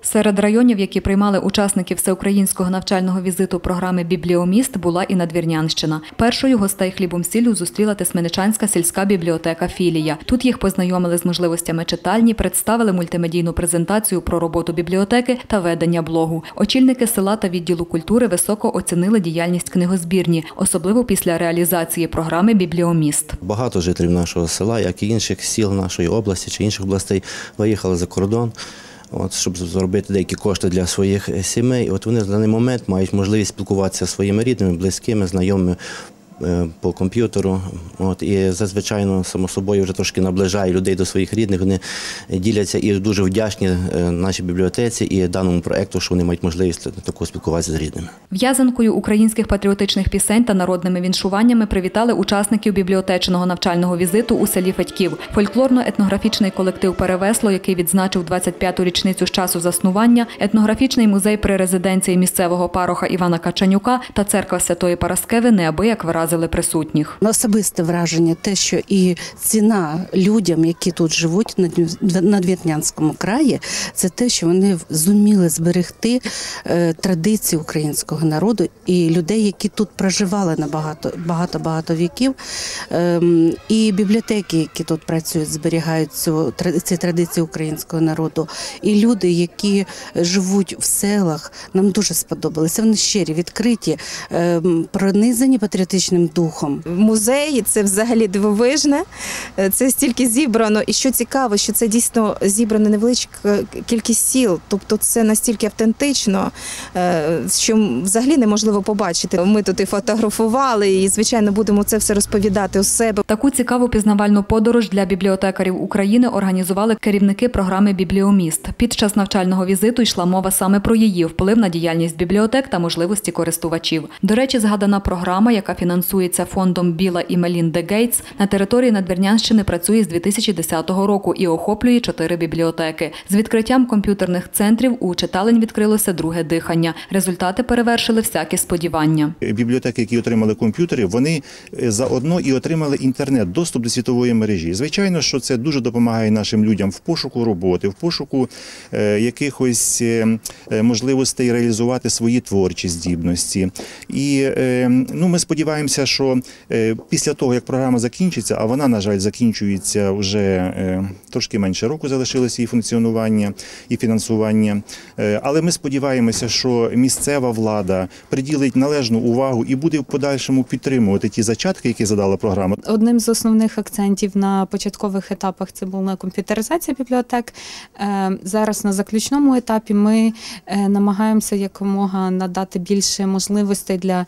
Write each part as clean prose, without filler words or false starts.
Серед районів, які приймали учасників всеукраїнського навчального візиту програми «Бібліоміст», була і Надвірнянщина. Першою гостей хлібом-сіллю зустріла Тисменичанська сільська бібліотека-філія. Тут їх познайомили з можливостями читальні, представили мультимедійну презентацію про роботу бібліотеки та ведення блогу. Очільники села та відділу культури високо оцінили діяльність книгозбірні, особливо після реалізації програми «Бібліоміст». Багато жителів нашого села, як і інших сіл нашої області чи інших областей, виїхали за кордон, щоб заробити деякі кошти для своїх сімей. Вони в даний момент мають можливість спілкуватися зі своїми рідними, близькими, знайомими по комп'ютеру. І зазвичай, само собою, вже трошки наближає людей до своїх рідних. Вони діляться і дуже вдячні нашій бібліотеці і даному проєкту, що вони мають можливість такого спілкуватися з рідними. В'язанкою українських патріотичних пісень та народними віншуваннями привітали учасників бібліотечного навчального візиту у селі Федьків. Фольклорно-етнографічний колектив «Перевесло», який відзначив 25-ту річницю з часу заснування, етнографічний музей при резиденції місцевого пароха Івана Качанюка та церква Святої Параскеви неабияк вразили присутніх. Особисте враження те, що і ціна людям, які тут живуть на Надвірнянському краї, це те, що вони зуміли зберегти традиції українського народу і людей, які тут проживали на багато віків. І бібліотеки, які тут працюють, зберігають ці традиції українського народу. І люди, які живуть в селах, нам дуже сподобалися. Вони щирі, відкриті, пронизані патріотичним духом. Музей – це взагалі дивовижне, це стільки зібрано. І що цікаво, що це дійсно зібрана невеличка кількість сіл, тобто це настільки автентично, що взагалі неможливо побачити. Ми тут і фотографували, і, звичайно, будемо це все розповідати у себе. Таку цікаву пізнавальну подорож для бібліотекарів України організували керівники програми «Бібліоміст». Під час навчального візиту йшла мова саме про її вплив на діяльність бібліотек та можливості користувачів. До речі, згадана програма, яка фінансується фондом Біла і Мелінди Гейтс, на території Надвірнянщини працює з 2010 року і охоплює 4 бібліотеки. З відкриттям комп'ютерних центрів у читалень відкрилося друге дихання. Результати перевершили всякі сподівання. Бібліотеки, які отримали комп'ютери, вони заодно і отримали інтернет, доступ до світової мережі. Звичайно, що це дуже допомагає нашим людям в пошуку роботи, в пошуку якихось можливостей реалізувати свої творчі здібності. І ми сподіваємося, що після того, як програма закінчиться, а вона, на жаль, закінчується вже трошки менше року, залишилося її функціонування і фінансування, але ми сподіваємося, що місцева влада приділить належну увагу і буде в подальшому підтримувати ті зачатки, які задала програма. Одним з основних акцентів на початкових етапах це була комп'ютеризація бібліотек. Зараз на заключному етапі ми намагаємося якомога надати більше можливостей для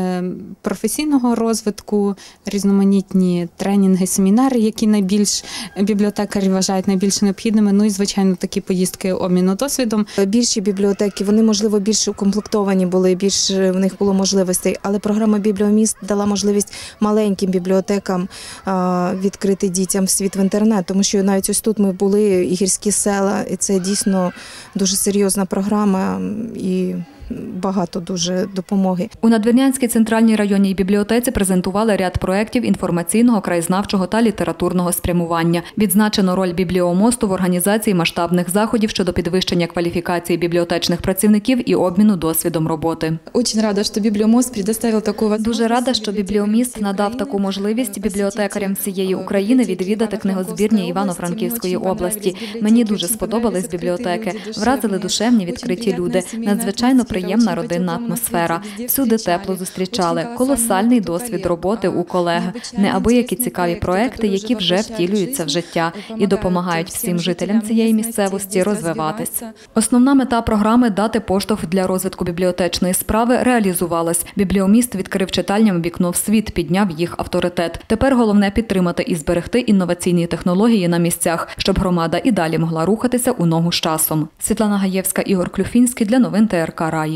професійного розвитку, різноманітні тренінги, семінари, які бібліотекарі вважають найбільш необхідними, і, звичайно, такі поїздки обміну досвідом. Більші бібліотеки, вони, можливо, більш укомплектовані були, більше в них було можливостей, але програма «Бібліоміст» дала можливість маленьким бібліотекам відкрити дітям світ в інтернет, тому що навіть ось тут ми були, і гірські села, і це дійсно дуже серйозна програма і багато дуже допомоги. У Надвірнянській центральній районній бібліотеці презентували ряд проєктів інформаційного, краєзнавчого та літературного спрямування. Відзначено роль бібліомосту в організації масштабних заходів щодо підвищення кваліфікації бібліотечних працівників і обміну досвідом роботи. Дуже рада, що «Бібліоміст» надав таку можливість бібліотекарям всієї України відвідати книгозбірні Івано-Франківської області. Мені дуже сподобались бібліотеки, вразили душевні, відкриті люди, надзвичайно приємна родинна атмосфера. Всюди тепло зустрічали, колосальний досвід роботи у колег, неабиякі цікаві проекти, які вже втілюються в життя і допомагають всім жителям цієї місцевості розвиватись. Основна мета програми – дати поштовх для розвитку бібліотечної справи – реалізувалась. «Бібліоміст» відкрив читальням вікно в світ, підняв їх авторитет. Тепер головне – підтримати і зберегти інноваційні технології на місцях, щоб громада і далі могла рухатися у ногу з часом. Світлана Гаєвська, Ігор Клюфінський для новин ТРК Раї.